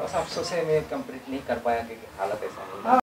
बस अफसोस है मैं कंप्लीट नहीं कर पाया क्योंकि हालत ऐसा नहीं है।